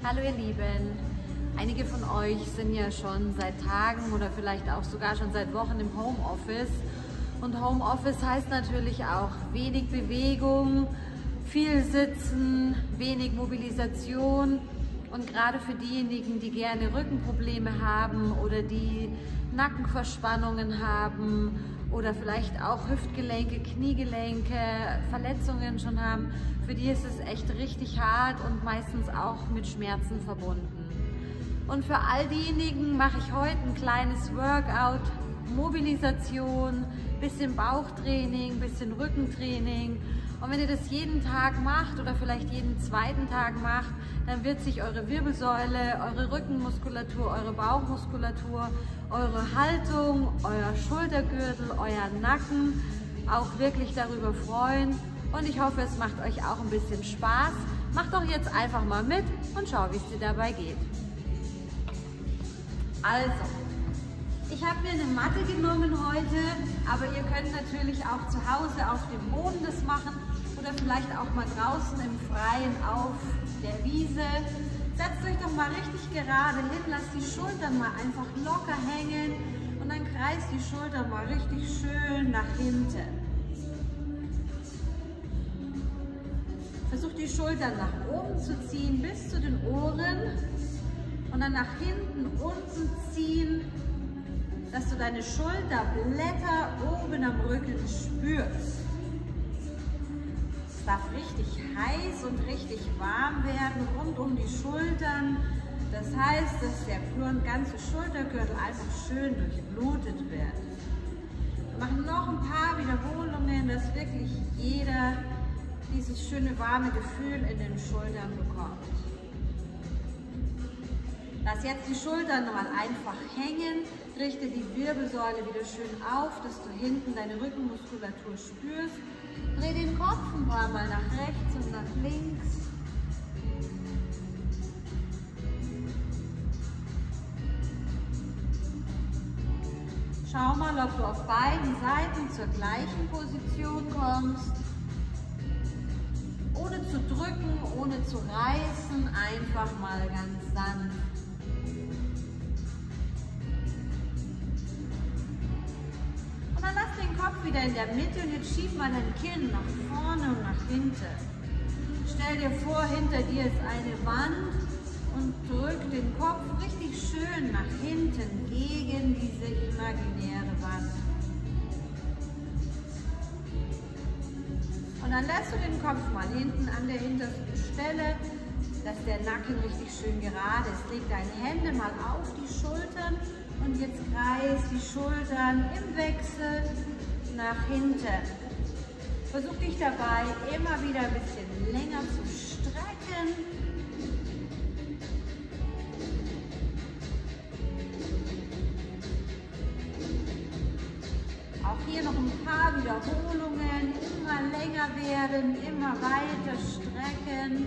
Hallo ihr Lieben, einige von euch sind ja schon seit Tagen oder vielleicht auch sogar schon seit Wochen im Homeoffice. Und Homeoffice heißt natürlich auch wenig Bewegung, viel Sitzen, wenig Mobilisation. Und gerade für diejenigen, die gerne Rückenprobleme haben oder die Nackenverspannungen haben oder vielleicht auch Hüftgelenke, Kniegelenke, Verletzungen schon haben, für die ist es echt richtig hart und meistens auch mit Schmerzen verbunden. Und für all diejenigen mache ich heute ein kleines Workout, Mobilisation, bisschen Bauchtraining, bisschen Rückentraining. Und wenn ihr das jeden Tag macht oder vielleicht jeden zweiten Tag macht, dann wird sich eure Wirbelsäule, eure Rückenmuskulatur, eure Bauchmuskulatur, eure Haltung, euer Schultergürtel, euer Nacken auch wirklich darüber freuen. Und ich hoffe, es macht euch auch ein bisschen Spaß. Macht doch jetzt einfach mal mit und schau, wie es dir dabei geht. Also, ich habe mir eine Matte genommen heute, aber ihr könnt natürlich auch zu Hause auf dem Boden das machen oder vielleicht auch mal draußen im Freien auf der Wiese. Setzt euch doch mal richtig gerade hin, lasst die Schultern mal einfach locker hängen und dann kreist die Schultern mal richtig schön nach hinten. Versucht die Schultern nach oben zu ziehen bis zu den Ohren und dann nach hinten unten ziehen, dass du deine Schulterblätter oben am Rücken spürst. Es darf richtig heiß und richtig warm werden rund um die Schultern. Das heißt, dass der ganze Schultergürtel einfach schön durchblutet wird. Wir machen noch ein paar Wiederholungen, dass wirklich jeder dieses schöne warme Gefühl in den Schultern bekommt. Lass jetzt die Schultern mal einfach hängen, richte die Wirbelsäule wieder schön auf, dass du hinten deine Rückenmuskulatur spürst. Dreh den Kopf ein paar Mal nach rechts und nach links. Schau mal, ob du auf beiden Seiten zur gleichen Position kommst. Ohne zu drücken, ohne zu reißen, einfach mal ganz sanft. Und dann lass den Kopf wieder in der Mitte und jetzt schieb mal dein Kinn nach vorne und nach hinten. Stell dir vor, hinter dir ist eine Wand und drück den Kopf richtig schön nach hinten gegen diese imaginäre Wand. Und dann lässt du den Kopf mal hinten an der hintersten Stelle, dass der Nacken richtig schön gerade ist. Leg deine Hände mal auf die Schultern und jetzt kreis die Schultern im Wechsel nach hinten. Versuch dich dabei immer wieder ein bisschen länger zu strecken. Auch hier noch ein paar Wiederholungen, immer länger werden, immer weiter strecken.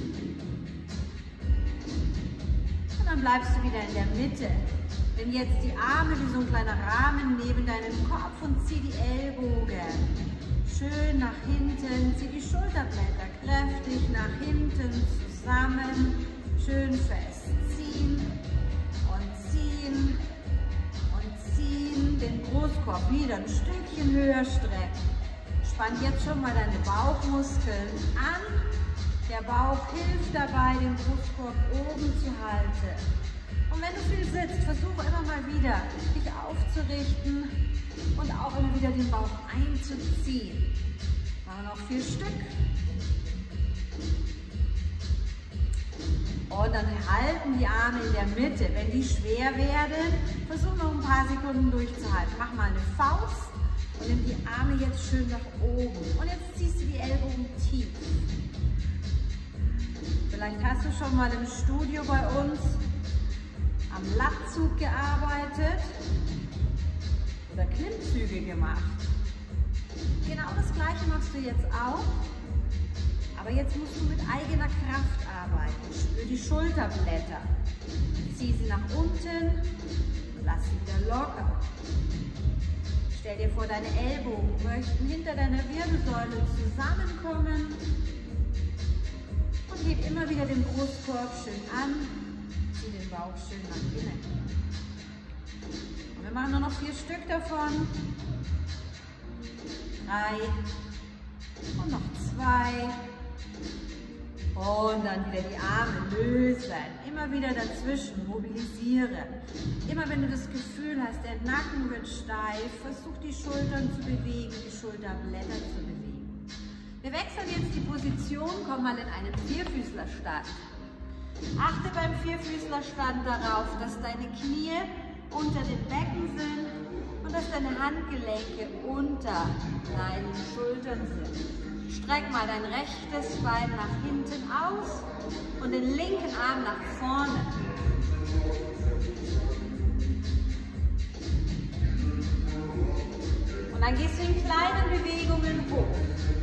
Und dann bleibst du wieder in der Mitte. Nimm jetzt die Arme wie so ein kleiner Rahmen neben deinem Kopf und zieh die Ellbogen schön nach hinten. Zieh die Schulterblätter kräftig nach hinten zusammen, schön fest ziehen und ziehen. Den Brustkorb wieder ein Stückchen höher strecken. Spann jetzt schon mal deine Bauchmuskeln an. Der Bauch hilft dabei, den Brustkorb oben zu halten. Und wenn du viel sitzt, versuche immer mal wieder, dich aufzurichten und auch immer wieder den Bauch einzuziehen. Machen wir noch 4 Stück. Und dann halten die Arme in der Mitte. Wenn die schwer werden, versuch noch ein paar Sekunden durchzuhalten. Mach mal eine Faust und nimm die Arme jetzt schön nach oben. Und jetzt ziehst du die Ellbogen tief. Vielleicht hast du schon mal im Studio bei uns am Latzug gearbeitet oder Klimmzüge gemacht. Genau das Gleiche machst du jetzt auch. Aber jetzt musst du mit eigener Kraft arbeiten. Spür die Schulterblätter. Zieh sie nach unten und lass sie wieder locker. Stell dir vor, deine Ellbogen möchten hinter deiner Wirbelsäule zusammenkommen. Und heb immer wieder den Brustkorb schön an, zieh den Bauch schön nach innen. Und wir machen nur noch 4 Stück davon. 3 und noch 2. Und dann wieder die Arme lösen. Immer wieder dazwischen mobilisieren. Immer wenn du das Gefühl hast, der Nacken wird steif, versuch die Schultern zu bewegen, die Schulterblätter zu bewegen. Wir wechseln jetzt die Position, komm mal in einen Vierfüßlerstand. Achte beim Vierfüßlerstand darauf, dass deine Knie unter dem Becken sind und dass deine Handgelenke unter deinen Schultern sind. Streck mal dein rechtes Bein nach hinten aus und den linken Arm nach vorne. Und dann gehst du in kleinen Bewegungen hoch.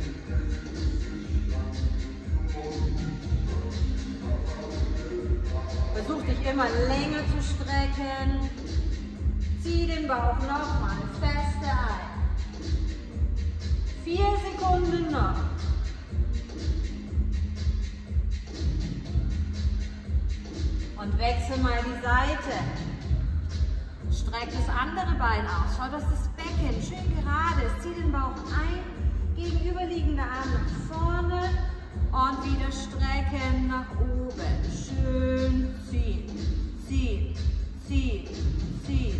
Versuch dich immer länger zu strecken. Zieh den Bauch nochmal fester ein. 4 Sekunden noch. Und wechsel mal die Seite. Streck das andere Bein aus. Schau, dass das Becken schön gerade ist. Zieh den Bauch ein. Gegenüberliegender Arm nach vorne. Und wieder strecken nach oben. Schön ziehen. Ziehen. Ziehen. Ziehen.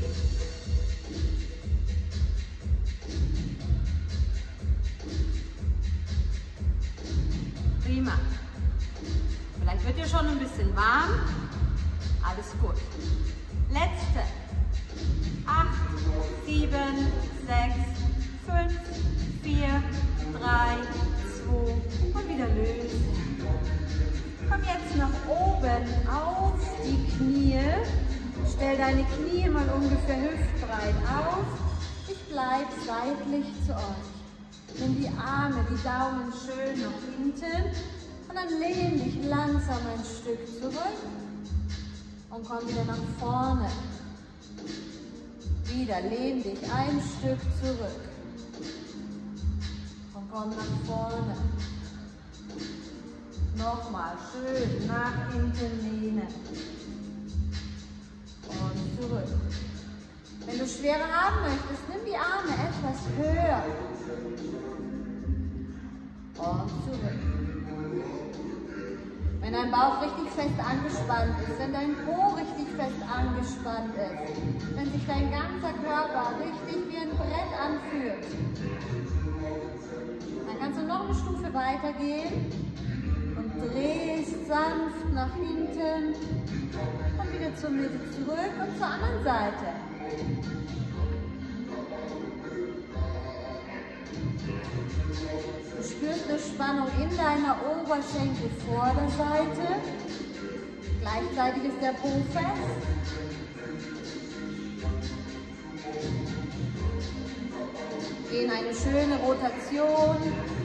Prima. Vielleicht wird dir schon ein bisschen warm. Alles gut. Letzte. 8, 7, 6, 5, 4, 3, 2 und wieder lösen. Komm jetzt nach oben auf die Knie. Stell deine Knie mal ungefähr hüftbreit auf. Ich bleibe seitlich zu euch. Nimm die Arme, die Daumen schön nach hinten und dann lehn dich langsam ein Stück zurück und komm wieder nach vorne. Wieder lehn dich ein Stück zurück und komm nach vorne. Nochmal schön nach hinten lehnen und zurück. Wenn du schwerer haben möchtest, nimm die Arme etwas höher und zurück. Wenn dein Bauch richtig fest angespannt ist, wenn dein Po richtig fest angespannt ist, wenn sich dein ganzer Körper richtig wie ein Brett anfühlt, dann kannst du noch eine Stufe weitergehen und drehst sanft nach hinten und wieder zur Mitte zurück und zur anderen Seite. Du spürst eine Spannung in deiner Oberschenkelvorderseite. Gleichzeitig ist der Po fest. Geh in eine schöne Rotation.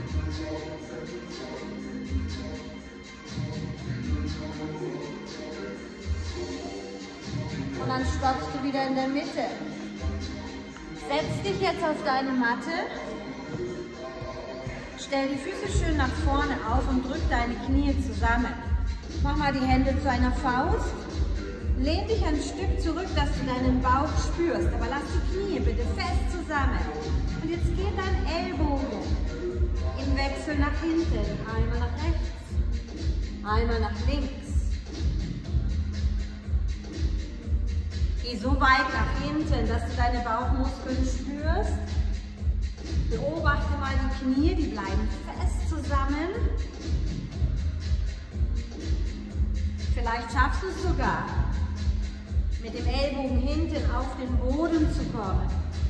Und dann stoppst du wieder in der Mitte. Setz dich jetzt auf deine Matte. Stell die Füße schön nach vorne auf und drück deine Knie zusammen. Mach mal die Hände zu einer Faust. Lehn dich ein Stück zurück, dass du deinen Bauch spürst. Aber lass die Knie bitte fest zusammen. Und jetzt geht dein Ellbogen im Wechsel nach hinten. Einmal nach rechts, einmal nach links. Geh so weit nach hinten, dass du deine Bauchmuskeln spürst. Beobachte mal die Knie, die bleiben fest zusammen. Vielleicht schaffst du es sogar, mit dem Ellbogen hinten auf den Boden zu kommen.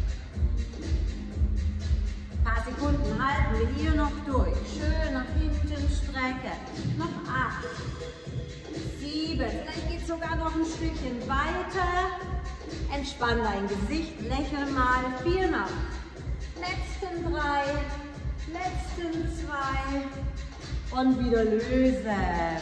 Ein paar Sekunden halten wir hier noch durch. Schön nach hinten strecken. Noch 8, 7, vielleicht geht es sogar noch ein Stückchen weiter. Entspann dein Gesicht, lächel mal. 4 noch. Letzten 3, letzten 2 und wieder lösen.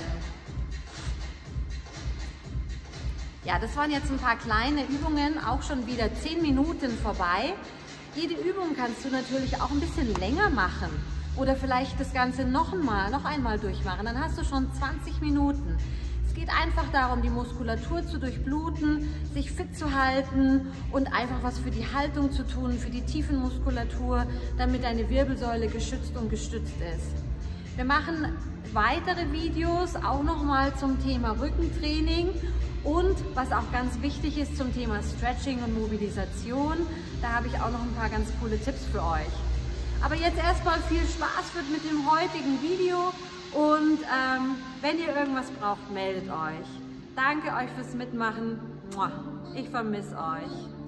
Ja, das waren jetzt ein paar kleine Übungen, auch schon wieder 10 Minuten vorbei. Jede Übung kannst du natürlich auch ein bisschen länger machen. oder vielleicht das Ganze noch einmal durchmachen. Dann hast du schon 20 Minuten. Es geht einfach darum, die Muskulatur zu durchbluten, sich fit zu halten und einfach was für die Haltung zu tun, für die Tiefenmuskulatur, damit deine Wirbelsäule geschützt und gestützt ist. Wir machen weitere Videos auch nochmal zum Thema Rückentraining und was auch ganz wichtig ist zum Thema Stretching und Mobilisation. Da habe ich auch noch ein paar ganz coole Tipps für euch. Aber jetzt erstmal viel Spaß mit dem heutigen Video und wenn ihr irgendwas braucht, meldet euch. Danke euch fürs Mitmachen. Ich vermisse euch.